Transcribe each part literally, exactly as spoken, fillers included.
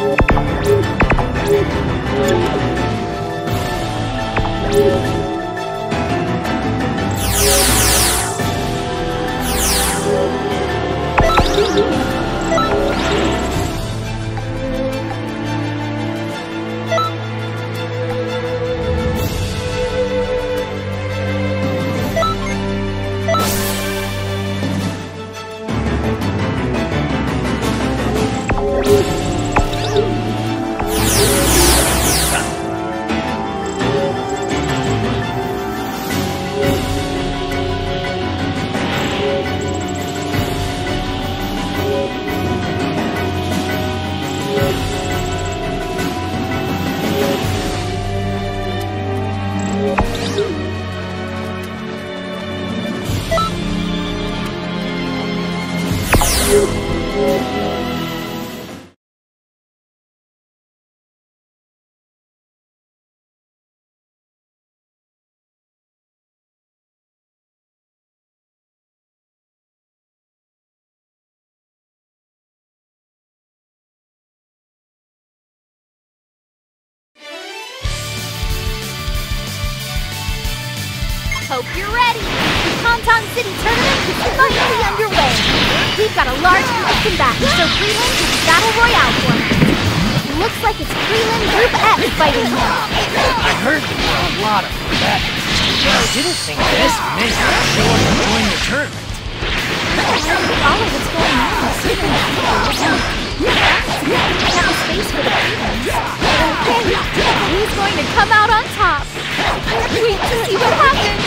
Hope you're ready! The Tauntaun City Tournament is finally underway! We've got a large group of combatants, so prelim is the Battle Royale format. Looks like it's prelim Group F fighting here. I heard there were a lot of combatants, but I didn't think this many would show up to join the tournament. All of what's going on is super cool. We have a space for the prelims. Okay, who's going to come out on top? Wait to see what happens!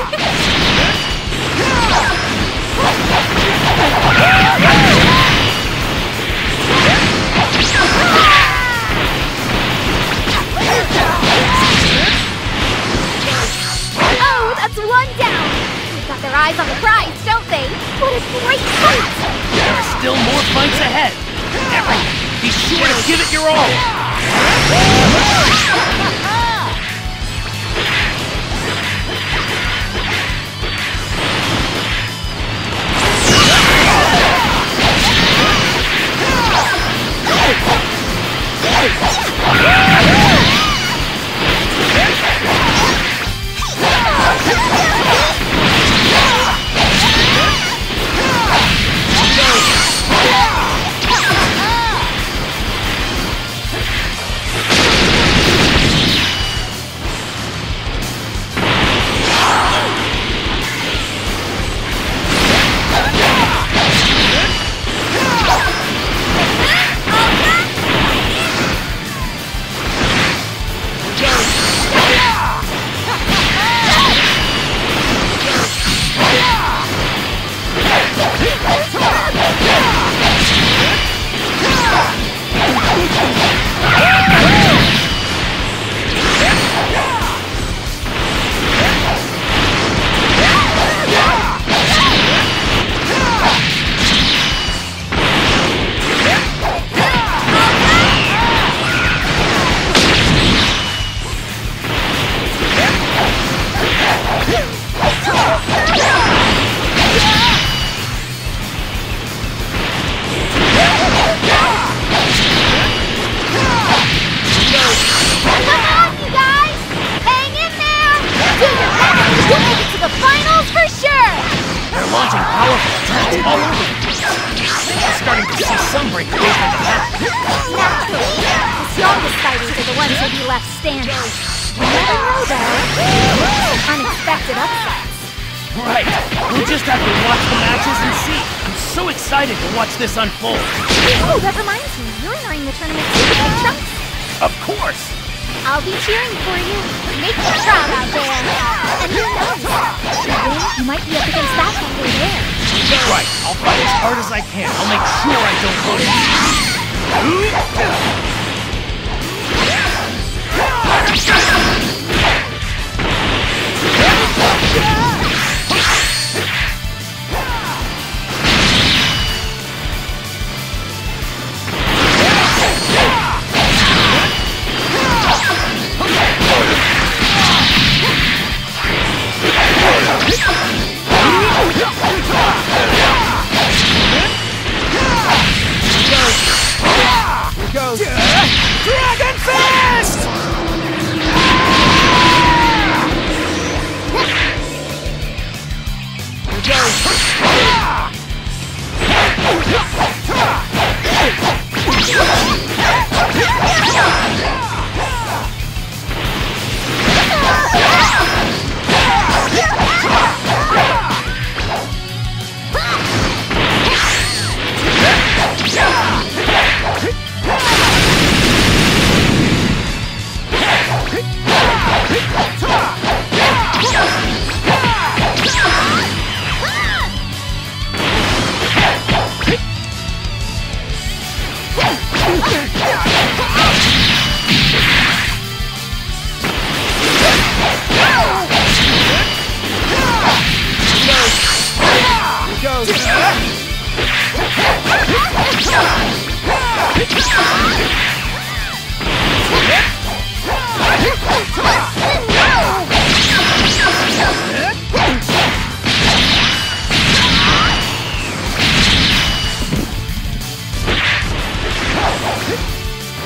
Oh, that's one down! They've got their eyes on the prize, don't they? What a great fight! There are still more fights ahead! Everyone, be sure to give it your all! This unfold. Oh, that reminds me, you're entering the tournament too, right, Trunks? Of course! I'll be cheering for you. Make me proud out there. And who knows? You might be up against that one over there. Right, I'll fight as hard as I can. I'll make sure I don't lose. Goes.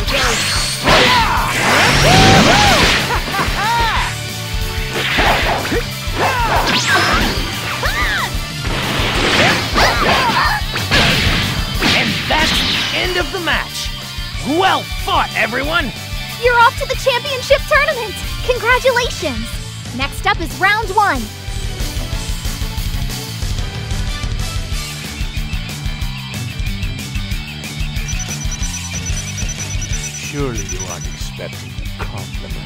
And that's the end of the match. Well fought, everyone! You're off to the championship tournament! Congratulations! Next up is round one. Surely you aren't expecting a compliment.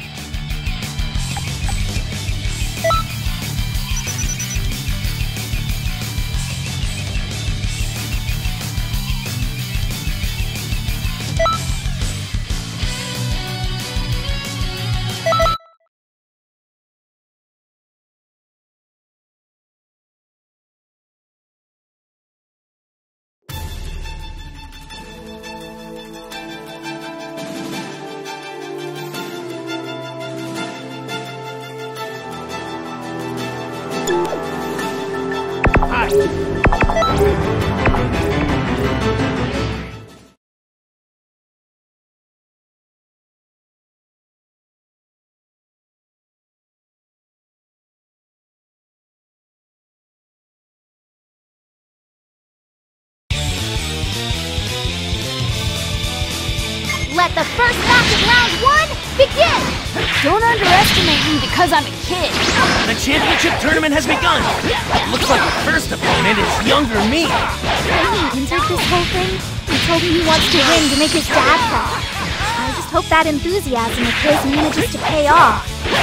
Let the first match of round one begin! Don't underestimate me because I'm a kid. The championship tournament has begun. It looks like the first opponent is younger me. When he entered this whole thing, he told me he wants to win to make his dad proud. I just hope that enthusiasm of his manages to pay off.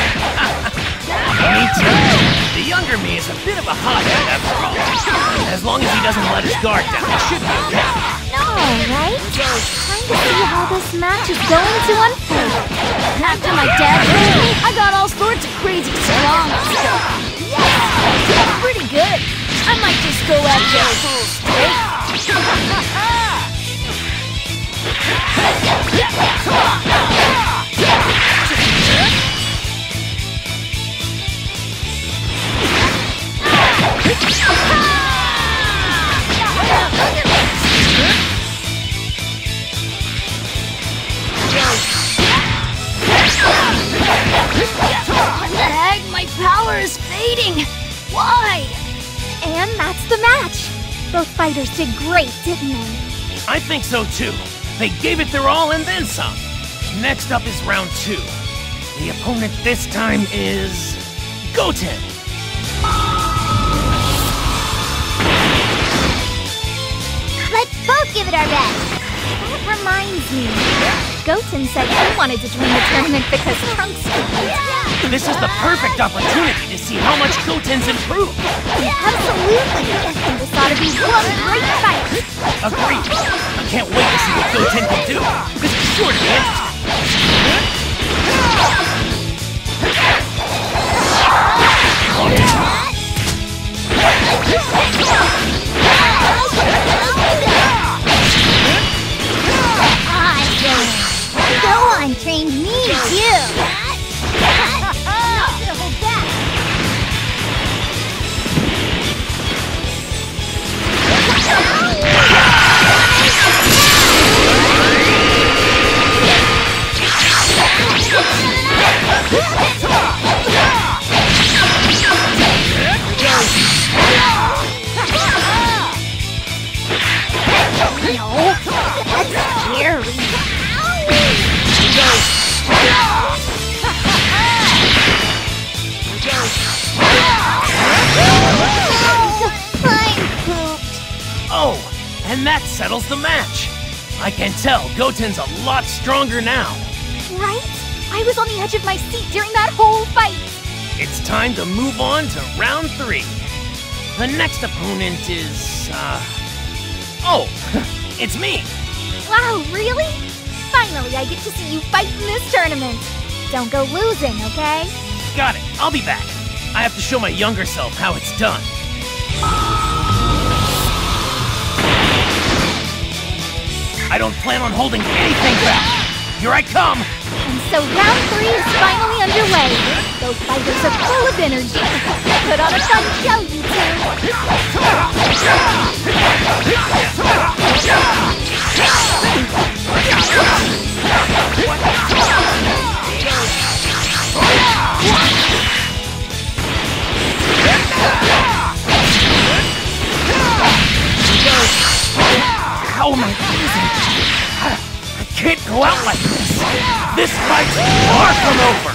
Me too. The younger me is a bit of a hothead after all. As long as he doesn't let his guard down, he should be okay. Alright, time to see how this match is going to unfold. After my dad told me, I got all sorts of crazy strong stuff. Yes! Pretty good. I might just go after a full straight. What the heck? My power is fading! Why? And that's the match! Both fighters did great, didn't they? I think so too. They gave it their all and then some. Next up is round two. The opponent this time is... Goten! Let's both give it our best! That reminds me. Goten said he wanted to join the tournament because Trunks could. This is the perfect opportunity to see how much Goten's improved. Absolutely! And this ought to be one great fight! Agreed. I can't wait to see what Goten can do. This is sure to be interesting. Go on, train me too! Not gonna hold back! No, that's scary. Oh, and that settles the match. I can tell Goten's a lot stronger now. Right? I was on the edge of my seat during that whole fight. It's time to move on to round three. The next opponent is, uh... Oh, it's me. Wow, really? Finally, I get to see you fight in this tournament. Don't go losing, okay? Got it. I'll be back. I have to show my younger self how it's done. I don't plan on holding anything back. Here I come. And so round three is finally underway. Those fighters are full of energy. Put on a fun show, you two. can't go out like this! This fight's far from over!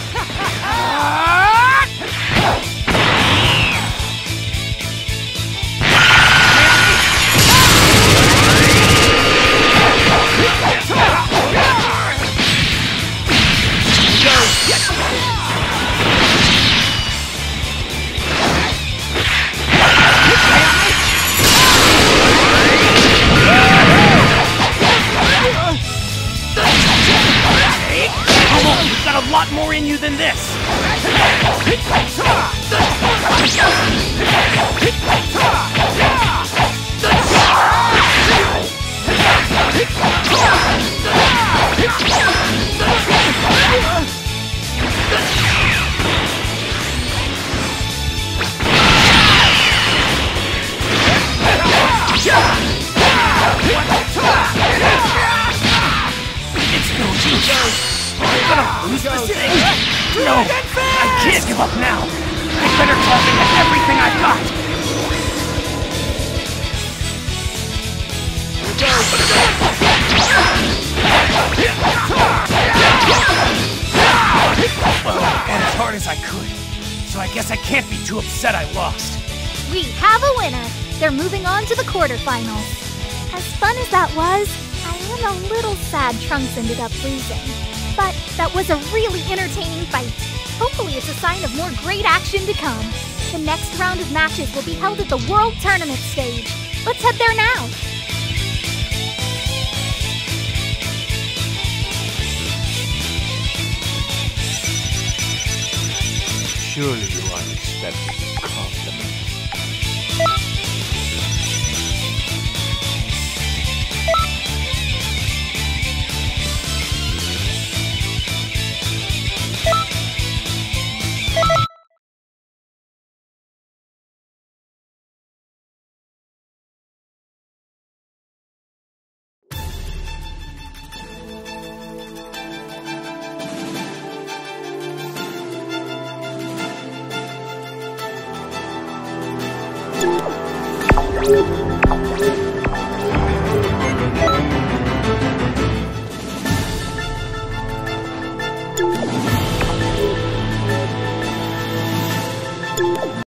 You've got a lot more in you than this! It's no use! I'm gonna lose this thing! No! I can't give up now! I better tap into everything I've got! Well, I fought as hard as I could, so I guess I can't be too upset I lost. We have a winner! They're moving on to the quarterfinals. As fun as that was, I am a little sad Trunks ended up losing. But that was a really entertaining fight. Hopefully it's a sign of more great action to come. The next round of matches will be held at the World Tournament stage. Let's head there now. Surely you aren't expecting a compliment. Thank you.